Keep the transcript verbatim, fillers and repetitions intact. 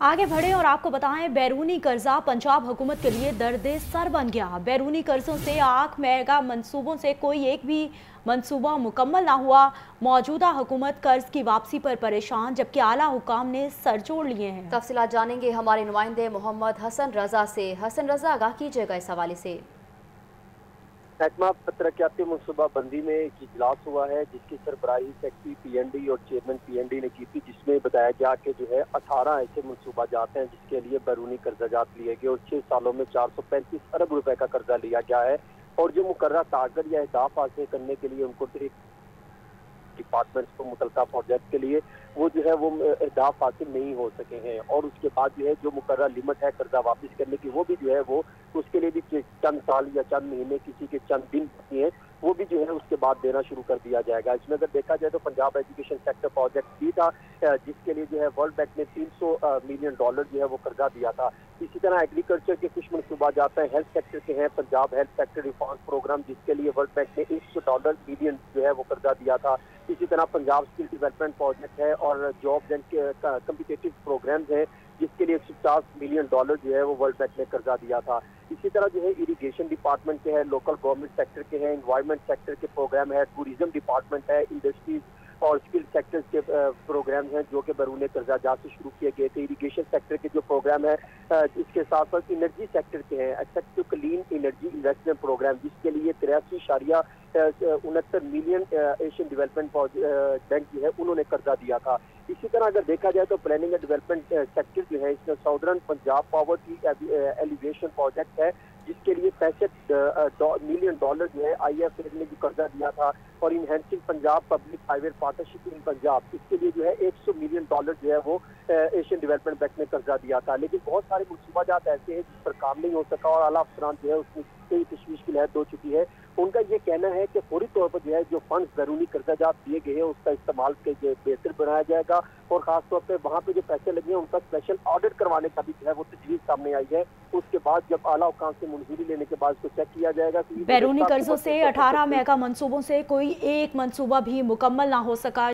आगे बढ़े और आपको बताएं, बैरूनी कर्जा पंजाब हुकूमत के लिए दर्दे सर बन गया। बैरूनी कर्जों से आख मेगा मंसूबों से कोई एक भी मंसूबा मुकम्मल ना हुआ। मौजूदा हुकूमत कर्ज की वापसी पर परेशान, जबकि आला हुकाम ने सर जोड़ लिए हैं। तफसीलात जानेंगे हमारे नुमाइंदे मोहम्मद हसन रजा से। हसन रजा, आगाह कीजिएगा इस हवाले से। महकमा तरक्याती मनसूबा बंदी में एक इजलास हुआ है जिसकी सरबराही सेक्रेटरी पी एन डी और चेयरमैन पी एन डी ने की थी, जिसमें बताया गया कि जो है अठारह ऐसे मनसूबा जाते हैं जिसके लिए बैरूनी कर्जा जात लिए गए और छह सालों में चार सौ पैंतीस अरब रुपए का कर्जा लिया गया है। और जो मुकर्रर टारगेट या अहदाफ हासिल करने के लिए उनको डिपार्टमेंट्स को मुतलका प्रोजेक्ट के लिए वो जो है वो अहदाफ हासिल नहीं हो सके हैं। और उसके बाद जो है जो मुकर्रर लिमिट है कर्जा वापस करने की, वो भी जो है वो उसके लिए भी चंद साल या चंद महीने, किसी के चंद दिन बाकी हैं, वो भी जो है उसके बाद देना शुरू कर दिया जाएगा। इसमें अगर देखा जाए तो पंजाब एजुकेशन सेक्टर प्रोजेक्ट भी था जिसके लिए जो है वर्ल्ड बैंक ने तीन सौ मिलियन डॉलर जो है वो कर्जा दिया था। इसी तरह एग्रीकल्चर के कुछ मनसूबा जाते हैं, हेल्थ सेक्टर के हैं, Punjab health sector reform program जिसके लिए वर्ल्ड बैंक ने एक सौ डॉलर मिलियन जो है वो कर्जा दिया था। इसी तरह पंजाब स्किल डेवलपमेंट प्रोजेक्ट है और जॉब एंड कम्पिटिटिव प्रोग्राम्स है जिसके लिए एक सौ पचास मिलियन डॉलर जो है वो वर्ल्ड बैंक ने कर्जा दिया था। इसी तरह जो है इरिगेशन डिपार्टमेंट के है, लोकल गवर्नमेंट सेक्टर के हैं, एनवायरनमेंट सेक्टर के प्रोग्राम है, टूरिज्म डिपार्टमेंट है, इंडस्ट्रीज और स्किल सेक्टर्स के प्रोग्राम हैं जो कि बैरून कर्जा जात से शुरू किए गए थे। इरिगेशन सेक्टर के जो प्रोग्राम है, इसके साथ साथ एनर्जी सेक्टर के हैं, access to clean energy investment program जिसके लिए तिरासी इशारिया उनहत्तर मिलियन एशियन डेवलपमेंट बैंक जो है उन्होंने कर्जा दिया था। इसी तरह अगर देखा जाए तो प्लानिंग एंड डेवलपमेंट सेक्टर जो है इसमें southern Punjab poverty alleviation project है जिसके लिए पैंसठ मिलियन डॉलर जो है आई एफ ने भी कर्जा दिया था। और enhancing Punjab public highway partnership in Punjab, इसके लिए जो है एक सौ मिलियन डॉलर जो है वो एशियन डेवलपमेंट बैंक ने कर्जा दिया था। लेकिन बहुत सारे मनसूबा जात ऐसे हैं जिस पर काम नहीं हो सका और आला अफसरान जो है उसमें कई तशवीश की लहर हो चुकी है। उनका ये कहना है कि फौरी तौर पर जो है जो फंड बैरूनी कर्जा जात दिए गए हैं उसका इस्तेमाल के बेहतर बनाया जाएगा और खासतौर पर वहाँ पे जो पैसे लगे हैं उनका स्पेशल ऑडिट करवाने का भी जो है वो तजवीज़ सामने आई है। उसके बाद जब आला हुकाम से मंजूरी लेने के बाद उसको चेक किया जाएगा। बैरूनी कर्जों से अठारह मेगा मंसूबों से कोई एक मंसूबा भी मुकम्मल ना हो सका।